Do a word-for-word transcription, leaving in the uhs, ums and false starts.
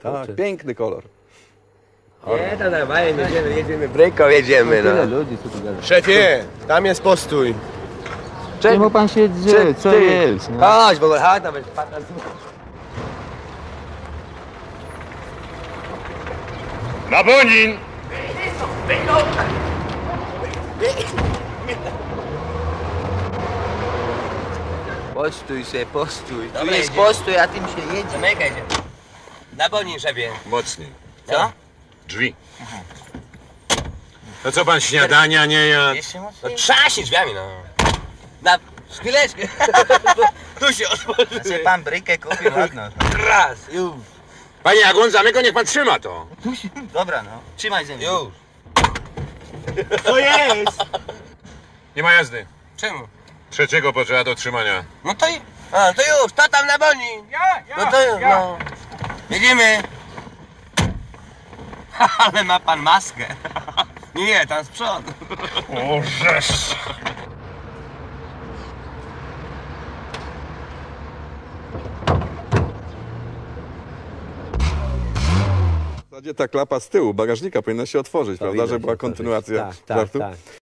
Tak, piękny kolor. Nie, to dawaj, jedziemy, jedziemy, bryką jedziemy, no. Tyle ludzi, co tu gada. Szefie, tam jest postój. Czemu pan się drze? Co jest? No? Chodź, w ogóle, chodź, nawet patrz. Na Bonin! Postój se, postój. Tu Dobra, jest jedziemy. postój, a tym się jedzie. Zamykaj się. Na Bonin, szefie. Mocniej. Co? Drzwi. To co pan śniadania nie jadł? Jeszcze No mocniej? trzaśnij drzwiami, no. Na chwileczkę. Tu się otworzy. A se pan brykę kupił, ładno. Raz, już, Panie, jak on zamyka, niech pan trzyma to. Dobra, no. Trzymaj ze mną. już. To jest! Nie ma jazdy. Czemu? Trzeciego potrzeba do trzymania. No to, a, to już, to tam na Bonin. Ja, ja, No to już, no. Jedziemy. Ale ma pan maskę. Nie, tam z przodu. O, żeż. W zasadzie ta klapa z tyłu bagażnika powinna się otworzyć, prawda, Powinna że się była otworzyć. kontynuacja Tak, tak, żartu. tak.